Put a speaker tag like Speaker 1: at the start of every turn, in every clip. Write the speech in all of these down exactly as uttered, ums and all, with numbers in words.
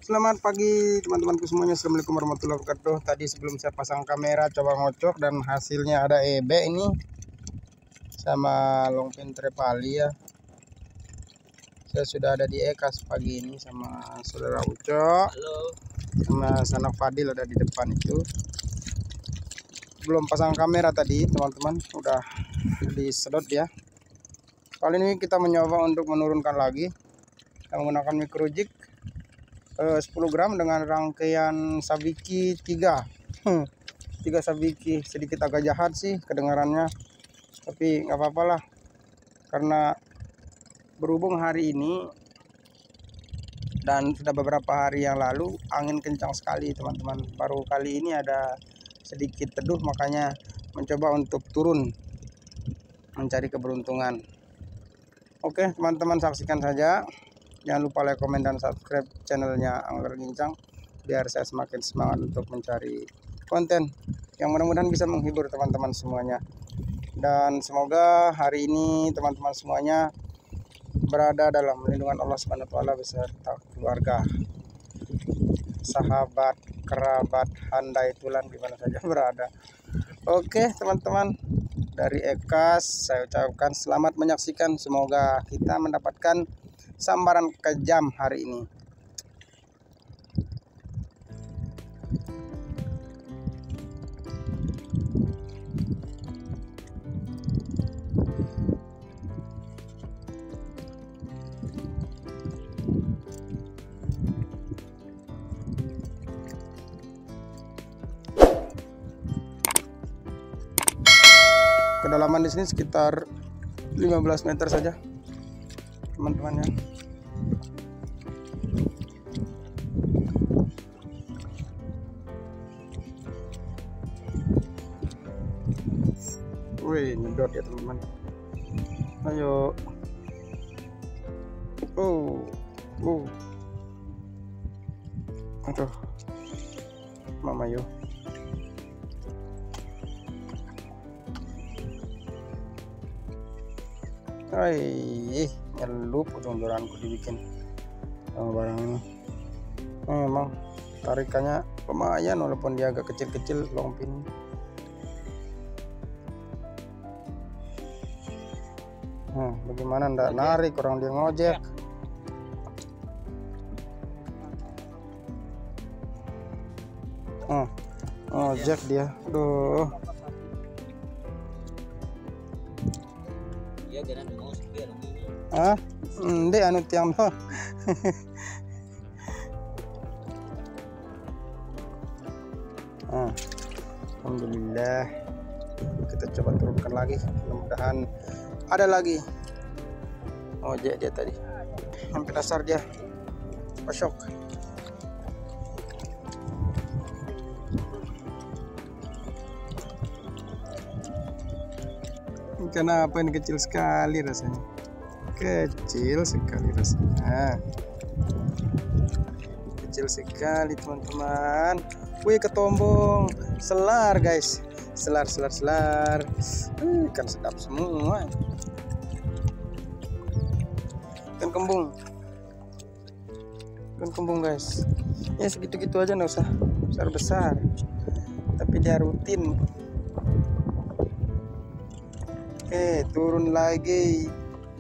Speaker 1: Selamat pagi teman-temanku semuanya. Assalamualaikum warahmatullahi wabarakatuh. Tadi sebelum saya pasang kamera coba ngocok dan hasilnya ada ebe ini sama longpin trevally ya. Saya sudah ada di Ekas pagi ini sama saudara Uco. Halo. Sama sanak Fadil ada di depan itu. Belum pasang kamera tadi teman-teman, udah disedot ya. Kali ini kita mencoba untuk menurunkan lagi. Kita menggunakan micro jig sepuluh gram dengan rangkaian sabiki tiga tiga sabiki. Sedikit agak jahat sih kedengarannya, tapi nggak apa-apa lah, karena berhubung hari ini dan sudah beberapa hari yang lalu angin kencang sekali teman-teman. Baru kali ini ada sedikit teduh, makanya mencoba untuk turun mencari keberuntungan. Oke teman-teman, saksikan saja. Jangan lupa like, komen, dan subscribe channelnya Angler Gincang biar saya semakin semangat untuk mencari konten yang mudah-mudahan bisa menghibur teman-teman semuanya. Dan semoga hari ini teman-teman semuanya berada dalam lindungan Allah Subhanahu wa taala beserta keluarga, sahabat, kerabat, handai tulan di mana saja berada. Oke teman-teman, dari Ekas saya ucapkan selamat menyaksikan. Semoga kita mendapatkan sambaran kejam hari ini. Kedalaman di sini sekitar lima belas meter saja teman-teman ya. Wih, nyedot ya teman-teman. Ayo. Oh. Oh. Aduh. Mama yo. Hai, nyelup ujung joranku dibikin sama barang ini. Nah, memang tarikannya lumayan walaupun dia agak kecil-kecil longpin. Nah, bagaimana ndak narik, orang dia ngojek. Oh, ngojek dia. Aduh. Ah, ndek anu tiang doh. Ah, alhamdulillah. Kita coba turunkan lagi, mudah-mudahan ada lagi. Ojek dia tadi sampai dasar dia pasok. Kenapa ini kecil sekali rasanya, kecil sekali rasanya, kecil sekali teman-teman. Wih, ketombong selar guys, selar selar selar, uh, ikan sedap semua. Ikan kembung, ikan kembung guys. Ya segitu-gitu aja, nggak usah besar besar, tapi dia rutin. Oke, turun lagi.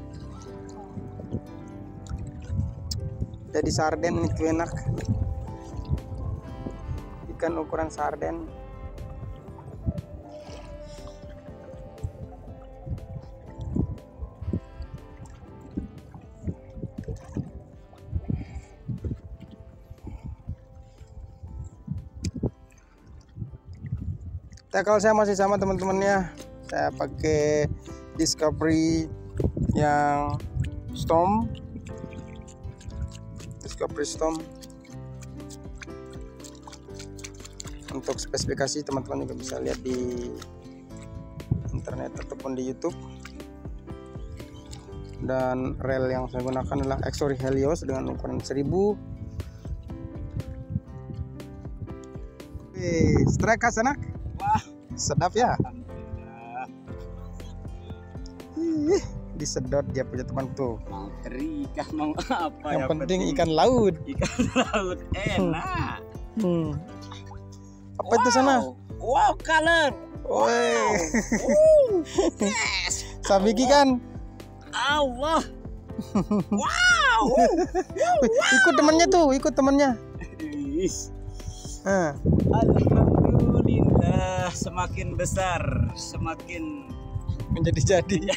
Speaker 1: Jadi sarden itu enak, ikan ukuran sarden. Tackle saya masih sama teman-temannya. Saya pakai Discovery yang Storm, Discovery Storm. Untuk spesifikasi teman-teman juga bisa lihat di internet ataupun di YouTube. Dan reel yang saya gunakan adalah Exory Helios dengan ukuran seribu. Wih, strike khas anak. Wah, sedap ya. Ih, disedot dia punya teman tuh.
Speaker 2: Mau teri ikan mau apa?
Speaker 1: Yang penting ikan laut.
Speaker 2: Ikan laut enak.
Speaker 1: Hmm. Apa itu sana?
Speaker 2: Wow, color.
Speaker 1: Woi.
Speaker 2: Wow. Yes.
Speaker 1: Sabiki kan?
Speaker 2: Allah. Wow.
Speaker 1: Ikut temannya tuh, ikut temannya. Nah.
Speaker 2: Alhamdulillah, semakin besar, semakin
Speaker 1: menjadi-jadi.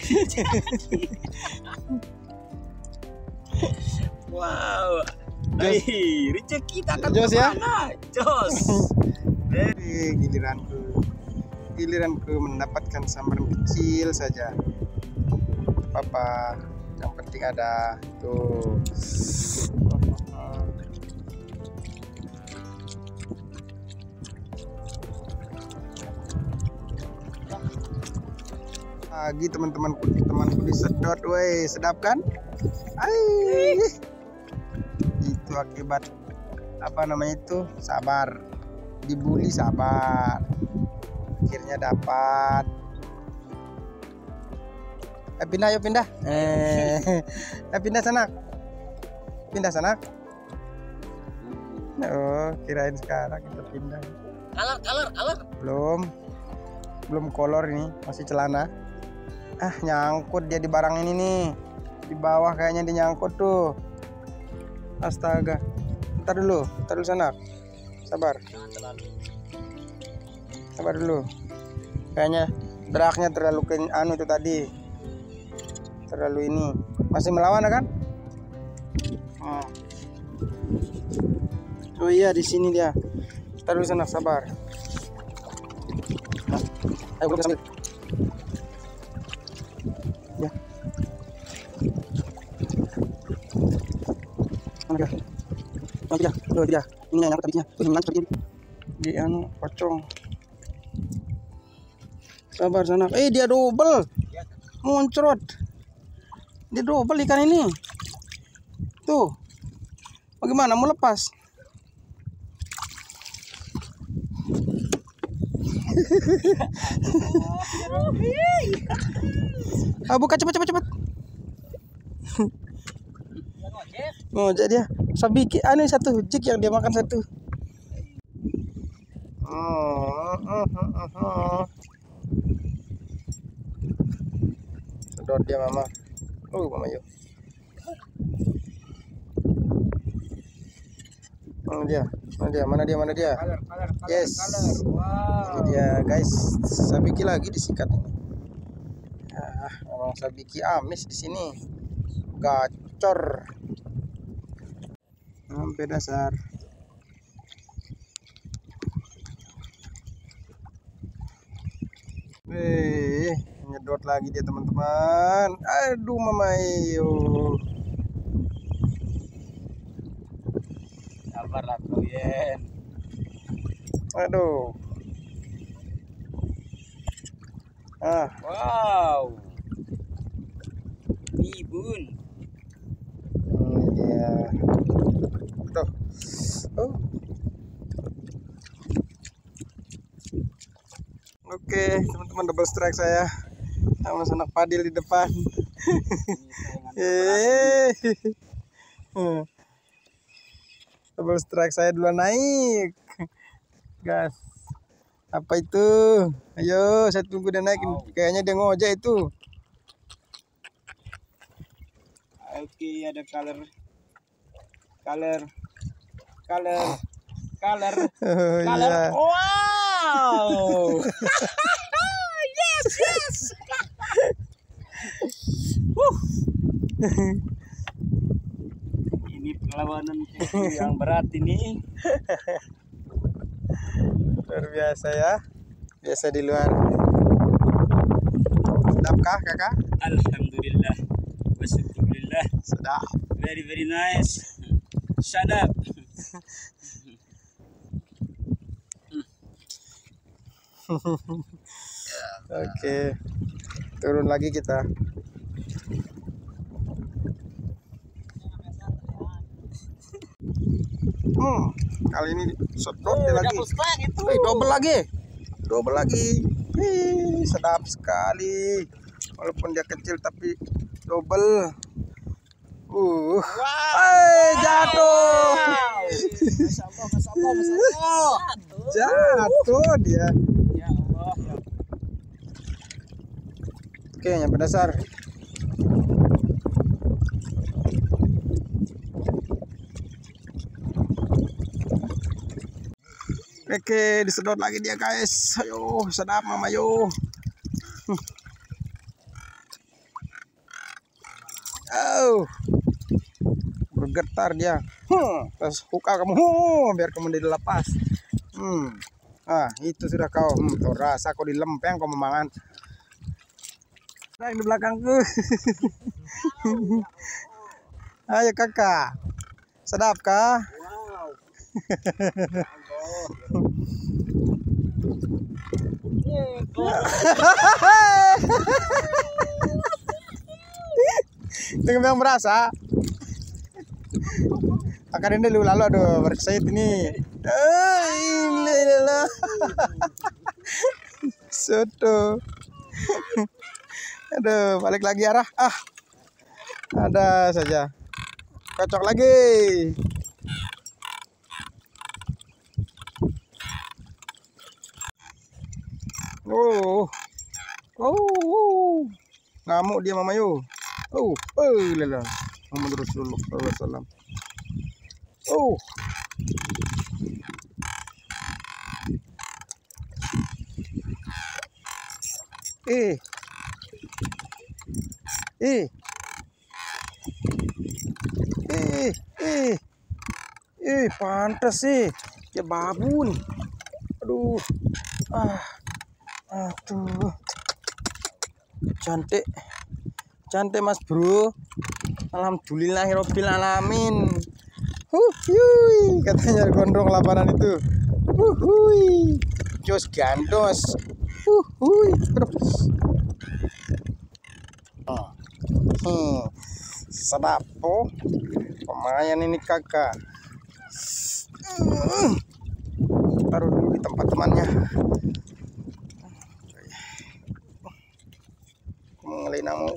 Speaker 2: Wow. Hei, rezeki kita akan
Speaker 1: Jos ya?
Speaker 2: Jos.
Speaker 1: Dari giliranku, giliranku mendapatkan sambaran kecil saja. Apa? Yang penting ada tuh. Lagi teman-temanku, temanku disedot, woi, sedap kan? Ai. Itu akibat apa namanya itu? Sabar. Dibully sabar. Akhirnya dapat. Eh, pindah yuk pindah. Eh, eh pindah sana. Pindah sana. Oh, kirain sekarang kita pindah.
Speaker 2: Color, color, color.
Speaker 1: Belum. Belum kolor ini, masih celana. Ah, nyangkut dia di barang ini nih. Di bawah kayaknya dia nyangkut tuh. Astaga. Ntar dulu, ntar dulu sana. Sabar. Sabar dulu. Kayaknya draknya terlalu ke anu itu tadi. Terlalu ini. Masih melawan kan? Hmm. Oh iya, di sini dia. Ntar dulu sana, sabar. Nah, ayo gue sambil. Ya. Mana dia? Mana dia? Oh dia. Ini yang nyangkut tadinya. Tuh yang nyangkut tadi. Di anu pocong. Sabar sana. Eh dia double. Muncrot. Dia double ikan ini. Tuh. Bagaimana mau lepas? Ah, buka cepat cepat cepat. Ngojek dia. Sabiki anu satu jig yang dia makan satu. Oh, oh, oh, oh. Sedot dia mama. Oh mama yuk. Mana dia? Mana dia? Mana dia? Mana dia?
Speaker 2: Color, color, color,
Speaker 1: Yes.
Speaker 2: color. Wow.
Speaker 1: Ini dia guys. Sabiki lagi disikat ini. Ah, orang sabiki amis di sini. Gacor. Sampai dasar. Eh, nyedot lagi dia teman-teman. Aduh mamayo.
Speaker 2: Sabar lah kau Yen.
Speaker 1: Aduh. Ah,
Speaker 2: Wow. Ibun.
Speaker 1: ini dia. Tuh. Oh. Oke, teman-teman, double strike saya. Sama sanak padil di depan. Eh. Double strike saya duluan naik. Gas. Apa itu? Ayo, saya tunggu dia naik.
Speaker 2: Wow.
Speaker 1: Kayaknya dia ngojek itu.
Speaker 2: Oke, ada color. Color. Color. Color.
Speaker 1: Oh,
Speaker 2: Color.
Speaker 1: iya.
Speaker 2: Wow. Yes, yes. Wuh. Ini perlawanan yang berat ini.
Speaker 1: Luar biasa ya. Biasa di luar. Sedapkah kakak?
Speaker 2: Alhamdulillah. Wasyukurillah.
Speaker 1: Sedap.
Speaker 2: Very very nice. Shut up.
Speaker 1: Oke. Turun lagi kita. Hmm, kali ini sedot dia lagi. Eh, double lagi. Double lagi. Ih, sedap sekali. Walaupun dia kecil tapi double. Uh,
Speaker 2: Wow.
Speaker 1: eh jatuh.
Speaker 2: Masya Allah, Masya Allah, Masya Allah.
Speaker 1: Jatuh dia.
Speaker 2: Ya Allah. Ya.
Speaker 1: Oke, nyampe dasar. Oke, disedot lagi dia guys. Ayo, sedap mama yo. Oh, bergetar dia. Hmm, terus buka kamu, huh, biar kamu dilepas. Hmm, ah itu sudah kau. Hmm, tuh rasa kau dilempeng kau memangan. Nah, di belakangku. Ayo kakak, sedap kah?
Speaker 2: Wow.
Speaker 1: Dengan yang merasa akan ini dulu lalu aduh berkesit ini. Alhamdulillah. Soto. Aduh, balik lagi arah. Ah. Ada saja. Kocok lagi. Oh. Oh. Ngamuk dia mama yo. Oh, oh, lala. Muhammad Rasulullah sallallahu alaihi wasallam. Oh. Eh. Eh. Eh, eh. Eh, pantas sih. Ya babun. Aduh. Ah. Aduh. Cantik. Cantik mas bro. Alhamdulillahirabbil alamin. Huh, yui. Katanya gondrong laparan itu. Huh, hui. Jos gandos. Huh, hui. Oh. Hmm. Sedap tuh. Lumayan ini kakak. Hmm. Taruh dulu di tempat temannya. Mengalih namu.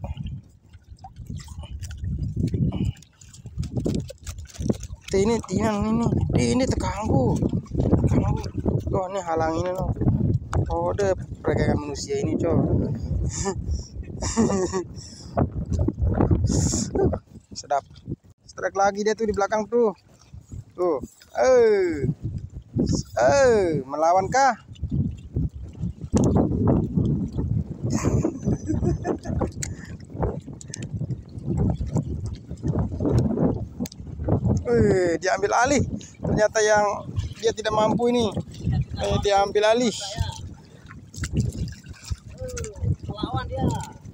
Speaker 1: Ini tiang ini, ini terganggu, terganggu. Oh ini halang ini loh. Oh deh pergerakan manusia ini cow. Sedap. Strike lagi dia tuh di belakang tuh. Tuh. Eh. Eh, melawan kah? Eh, diambil alih. Ternyata yang dia tidak mampu ini. Eh, dia ambil alih.
Speaker 2: Lawan dia.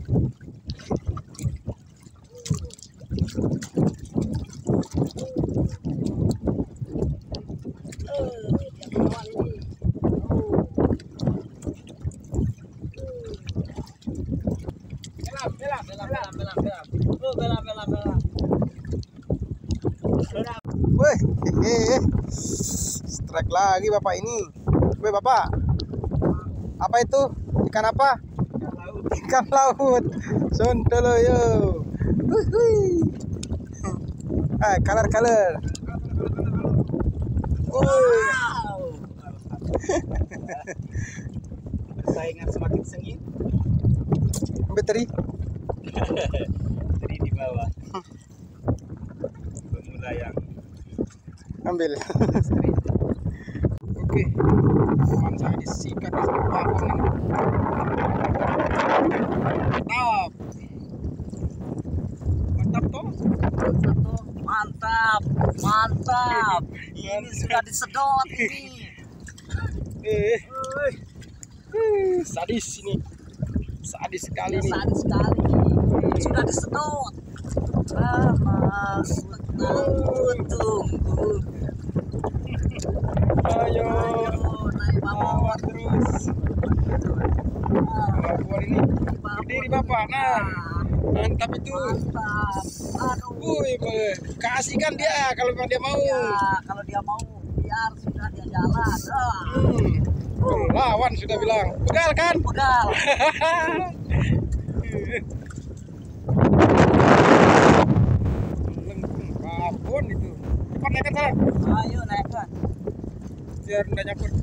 Speaker 1: Weh, hehe. Strike lagi bapak ini. Weh bapak, apa itu? Ikan apa? Ikan laut. Sontolo yo. Ah, color color.
Speaker 2: Wow. Saingan semakin sengit.
Speaker 1: Ambil teri.
Speaker 2: Teri di bawah. Pemula yang
Speaker 1: Ambil. Oke. Teman saya disikat di babon ini. Mantap. Mantap toh.
Speaker 2: mantap, mantap. Ini sudah disedot ini.
Speaker 1: Eh, eh, sadis ini, sadis sekali ini.
Speaker 2: Sadis sekali. Sudah disedot. Ah, mas, tunggu, tunggu.
Speaker 1: Ayo,
Speaker 2: Ayo, naik bawah.
Speaker 1: bawa terus. Bawa ini, berdiri bapak. Nah, mantap itu.
Speaker 2: Mantap. Aduh.
Speaker 1: Wih, kasihkan dia kalau memang dia mau.
Speaker 2: Ya, kalau dia mau, biar sudah dia jalan. Ah.
Speaker 1: Hmm. Lawan sudah bilang, pegal kan?
Speaker 2: Pegal.
Speaker 1: naikkan saya.
Speaker 2: Ayo naikkan.
Speaker 1: Biar nggak nyangkut.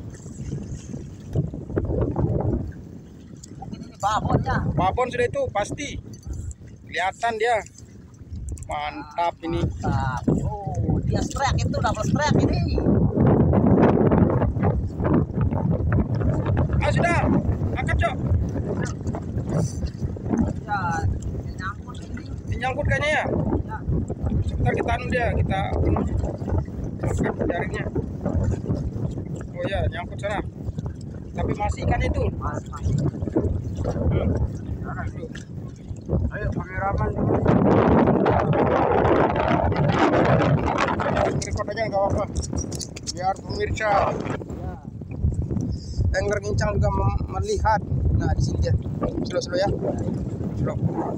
Speaker 2: Mungkin ini babonnya.
Speaker 1: Babon sudah itu pasti. Kelihatan dia. Mantap ini.
Speaker 2: Mantap. Oh, dia strike itu double strike ini.
Speaker 1: Ah sudah. Angkat, Cok.
Speaker 2: Ya, dia nyangkut ini.
Speaker 1: Nyangkut kayaknya ya.
Speaker 2: Ya.
Speaker 1: Sebentar kita anu dia, kita angkat jaringnya. Oh ya, nyangkut sana. Tapi masih ikan itu.
Speaker 2: Mas, masih.
Speaker 1: Hmm. Sana dulu. Ayo kameraman. Record aja nggak apa-apa. Biar pemirsa
Speaker 2: Ya.
Speaker 1: angler ngincang juga mem- melihat. Nah di sini dia. Slow-slow ya. Slow.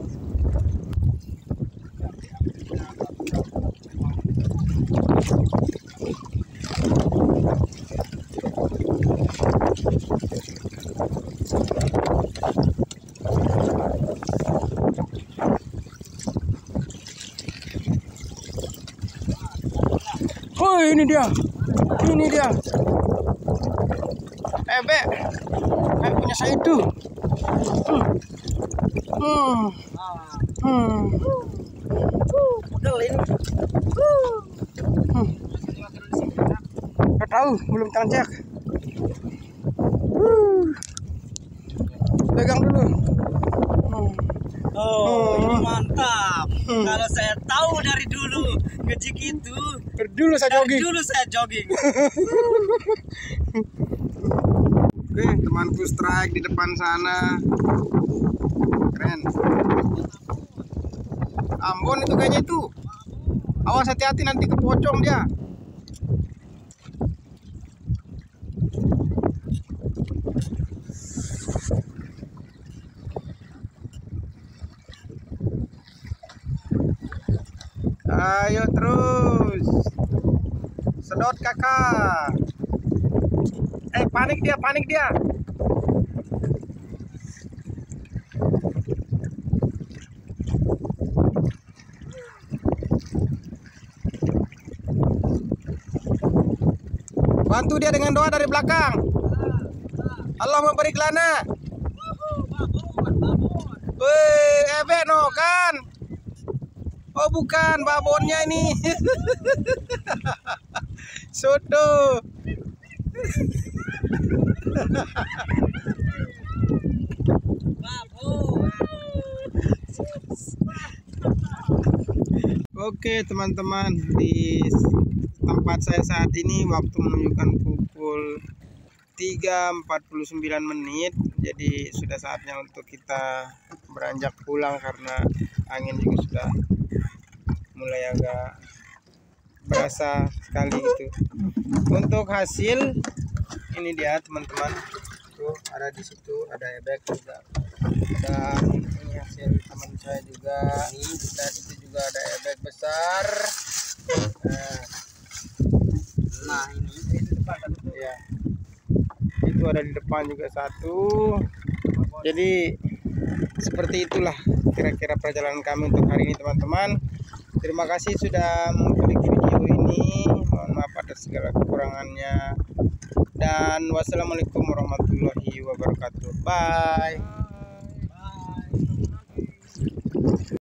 Speaker 1: Oh ini dia, ini dia. Ebe, eh punya saya itu. Hmm. Hmm.
Speaker 2: Ah,
Speaker 1: Hmm.
Speaker 2: pudel ini.
Speaker 1: Hmm. Nggak tahu, belum tanjak. Uh. Pegang dulu. Hmm.
Speaker 2: Oh, ini
Speaker 1: Hmm.
Speaker 2: mantap.
Speaker 1: Hmm.
Speaker 2: Kalau saya tahu dari dulu ngejik itu,
Speaker 1: Dulu saya
Speaker 2: dari
Speaker 1: jogging.
Speaker 2: dulu saya jogging.
Speaker 1: Oke, temanku strike di depan sana. Keren. Ambon itu kayaknya itu. Awas hati-hati nanti ke pocong dia. Ayo terus. Sedot kakak. Eh panik dia, panik dia. Bantu dia dengan doa dari belakang. Allah memberi lana. Wih, ebe no kan? Oh bukan, babonnya ini. Soto. Oke teman-teman, di tempat saya saat ini waktu menunjukkan pukul tiga empat puluh sembilan menit. Jadi sudah saatnya untuk kita beranjak pulang karena angin juga sudah mulai agak berasa sekali itu. Untuk hasil ini dia teman-teman. Tuh ada di situ, ada ebek juga. Dan ini hasil teman saya juga. Dan itu juga ada ebek besar. Nah,
Speaker 2: Nah, ini
Speaker 1: itu depan satu. Ya. Itu ada di depan juga satu. Jadi seperti itulah kira-kira perjalanan kami untuk hari ini teman-teman. Terima kasih sudah mengklik video ini. Mohon maaf atas segala kekurangannya. Dan wassalamualaikum warahmatullahi wabarakatuh. Bye.